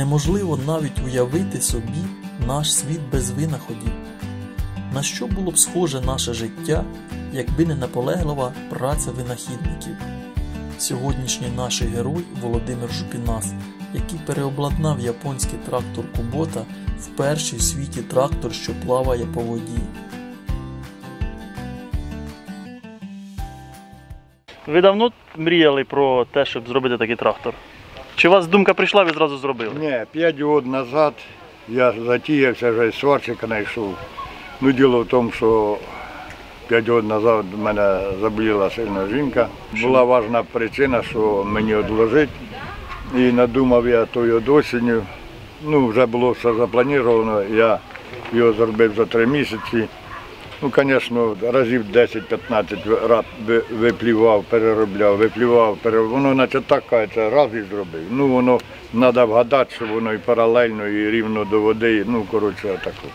Неможливо навіть уявити собі наш світ без винаходів. На що було б схоже наше життя, якби не наполеглива праця винахідників? Сьогоднішній наш герой Володимир Жупінас, який переобладнав японський трактор Кубота в перший в світі трактор, що плаває по воді. Ви давно мріяли про те, щоб зробити такий трактор? Чи у вас думка прийшла, ви зразу зробили? Ні, 5 років назад я затіявся, вже сварщика знайшов. Ну, діло в тому, що 5 років назад в мене заболіла сильна жінка. Була важлива причина, що мені відложити. І надумав я тою осінню. Ну, вже було все заплановано, я його зробив за 3 місяці. Ну, звісно, разів 10-15 раз виплював, переробляв, воно наче так, кажеться, раз і зробив. Ну, воно треба вгадати, що воно і паралельно, і рівно до води, ну, коротше, отако.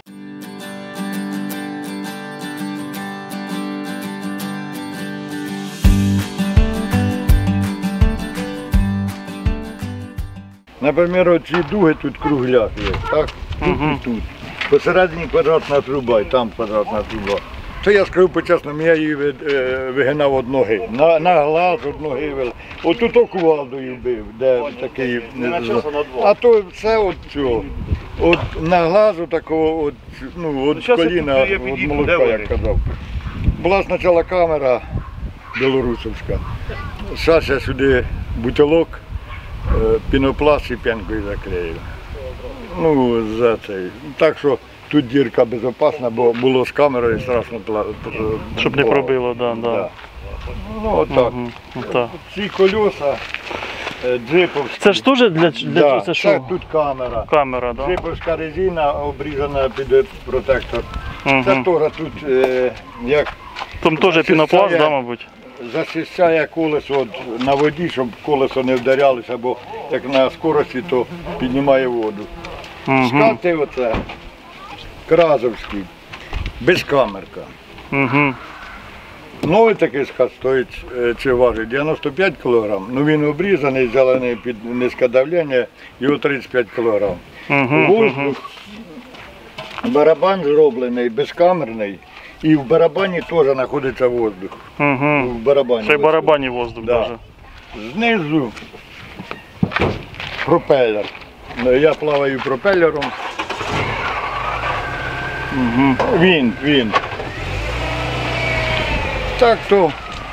Наприклад, оці дуги тут кругляк є, так? Тут і тут. Посередині квадратна труба, і там квадратна труба. Це я скажу по-чесному, я її вигинав від ноги. На глаз від ноги вел. Отут кувалдою бив, де такий. А то все от цього. От на глазу такого, ну, від коліна, від молотка, як казав. Була спочатку камера білорусівська. Зараз я сюди бутилок, пінопласт і п'янкою заклеїв. Ну, за цей. Так що тут дірка безпечна, бо було з камерою страшно. Щоб не пробило, так. Да. Ну, отак. Ці колеса джиповські. Це ж теж для да, це що? Тут камера. Камера, так? Джиповська резина обрізана під протектор. Це теж тут, як... Там теж пінопласт, так, мабуть? Захищає колесо на воді, щоб колесо не вдарялося, бо як на скорості, то піднімає воду. Скати оце, Кразовський, безкамерка. Новий такий скат стоїть, чи важить 95 кг, ну він обрізаний, зелений під низьке давлення, його 35 кг. Воздух, барабан зроблений, безкамерний. І в барабані теж знаходиться воздух. В барабані. Це в барабані воздух навіть. Знизу пропелер. Я плаваю пропелером. Він. Так то,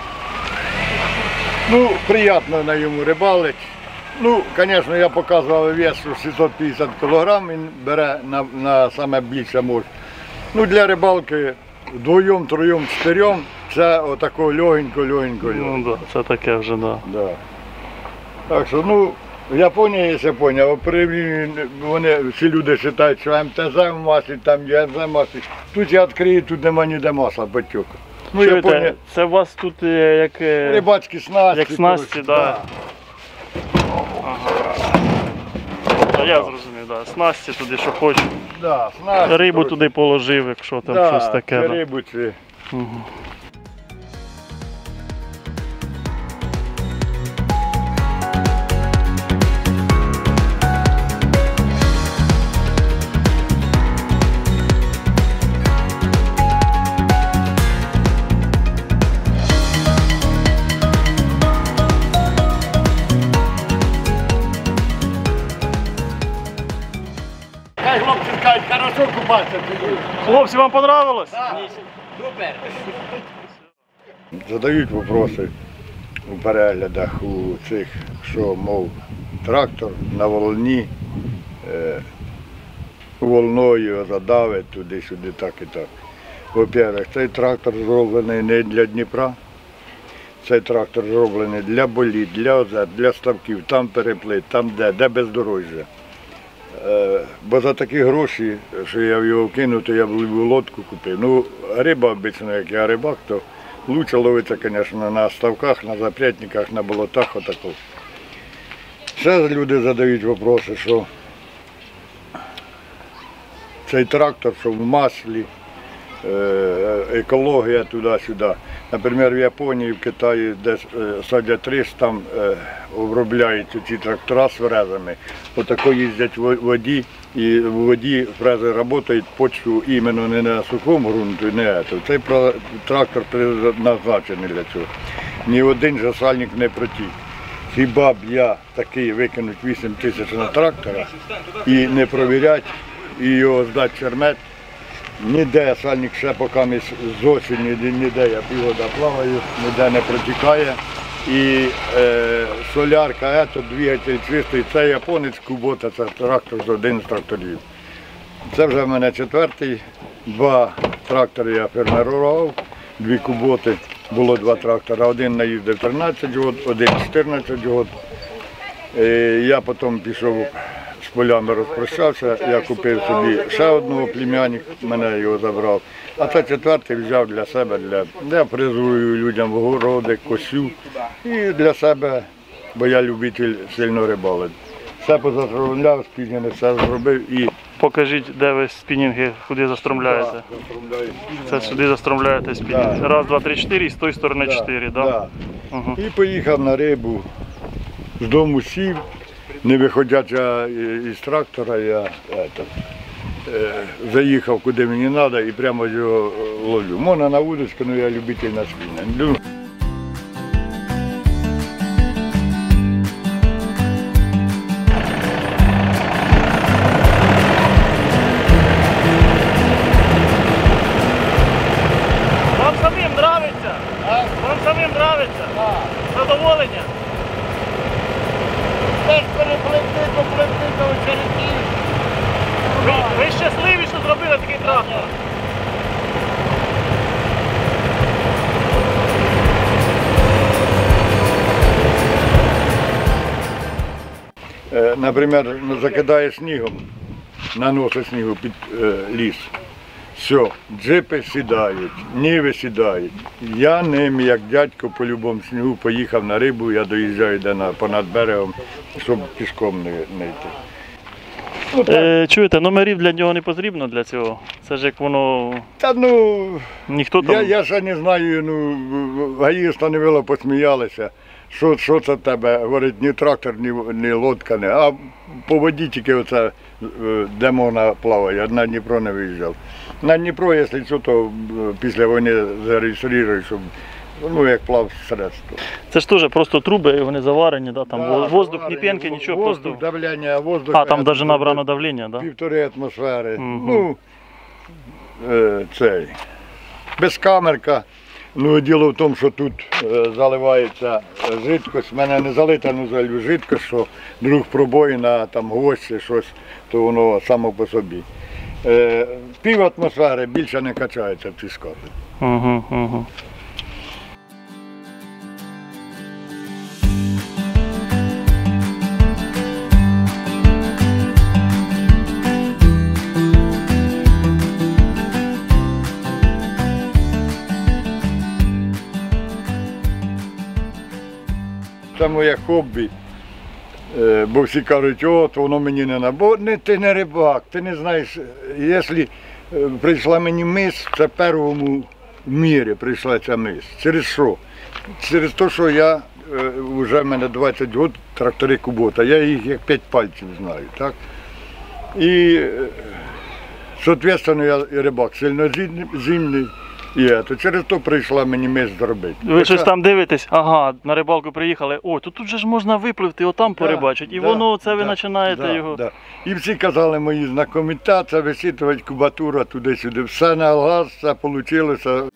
ну, приємно на йому рибалить. Ну, звісно, я показував вес, що 650 кг, він бере на саме більше може. Ну, для рибалки вдвоєм, троєм, чотирьом це отако легенько. Ну так, це таке вже, так. Да. Так що, ну, Японія є Японія, вони всі люди вважають, що МТЗ в маслі, там є МТЗ в маслі. Тут я відкрию, тут нема ніде масла, потік. Ну, Японія... Це у вас тут як... Рибацькі снасті. Як снасті, так. Да. Я зрозумів, так. Снасті туди, що хочу. Да, снасті. Рибу туди положив, якщо там щось таке. Да, рибу чи. Хлопці кажуть, хорошо купатися. Хлопці, вам понравилось? Супер. Задають питання у переглядах у цих, що, мов, трактор на волні, волною задавить туди-сюди, так і так. Во-первых, цей трактор зроблений не для Дніпра, цей трактор зроблений для боліт, для озер, для ставків, там переплит, там де бездорожжя. Бо за такі гроші, що я його кинув, то я б лодку купив. Ну, риба обично, як я рибак, то краще ловиться, звісно, на ставках, на запрятниках, на болотах, отако. Ще люди задають питання, що цей трактор, що в маслі, екологія туди-сюди. Наприклад, в Японії, в Китаї, де садять рис, там обробляють ці трактора з фрезами. Отако їздять в воді, і в воді фрези працюють почву іменно не на сухому ґрунті, не це. Цей трактор призначений для цього. Ні один же сальник не протік. Хіба б я такий викинуть 8 тисяч на трактора і не провіряти, і його здати чермет. Ніде сальник ще поки з осені, ніде я півгода плаваю, ніде не протікає. І солярка, двигатель чистий, це японець Кубота, це трактор з один з тракторів. Це вже в мене четвертий, 2 трактори я фермерував, 2 Куботи, було 2 трактора, один наїздив 13 років, один 14 років. Я потім пішов з полями розпрощався, я купив собі ще одного племянника, мене його забрав. А це четвертий взяв для себе, я призую людям в городи, косю і для себе, бо я любитель сильно рибалити. Все позастромляв, спінінги, все зробив і... Покажіть, де ви спінінги, куди застромляєте. Це сюди застромляєте спінінги. Да. Раз, два, три, 4 і з тої сторони 4, так? Да. Угу. І поїхав на рибу, з дому сів, не виходячи із трактора, я заїхав куди мені треба і прямо його ловлю. Можна на вудочку, але я любитель на спінінг. Вам самим нравиться? Вам самим нравиться? Задоволення? Теж перепливти до очеретів. Ви щасливі, що зробили такий трактор? Наприклад, закидає снігом, наносить снігу під ліс. Все, джипи сідають, ніви сідають. Я ним, як дядько, по любому снігу поїхав на рибу, я доїжджаю понад берегом, щоб пішком не йти. Чуєте, номерів для нього не потрібно для цього? Це ж як воно... Та ну, Ніхто там... я ще не знаю, гаї встановило, посміялися. Що це в тебе? Говорить, ні трактор, ні лодка, не. А по воді тільки оце, де можна плавати, я на Дніпро не виїжджав. На Дніпро, якщо що, то після війни зареєструють, щоб, як плавсредство. Це ж теж просто труби, вони заварені, да? Там воздух, ні пенки, нічого, воздух, просто... давлення, воздух. А, там навіть набрано давлення, да? 1,5 атмосфери. Угу. Безкамерка. Діло в тому, що тут заливається жидкость. В мене не залита, залью жидкость, що друг пробоїна, там гвоздь, щось, то воно само по собі. Пів атмосфери більше не качається в цій скафі. Угу, угу. Це моє хобі, бо всі кажуть, от воно мені не бо ти не рибак, ти не знаєш, якщо прийшла мені мис, це в першому мірі прийшла ця мис. Через що? Через те, що я, вже в мене 20 років трактори Кубота, я їх як 5 пальців знаю, так? І, відповідно, я рибак сильно зимний. Через то прийшла мені мис зробити. Ви щось там дивитесь, ага, на рибалку приїхали, о, то тут же ж можна випливти, отам порибачити, і воно, це ви починаєте його. Да. І всі казали мої знайомі, це висвітлювати кубатура туди-сюди, все на газ, все вийшло.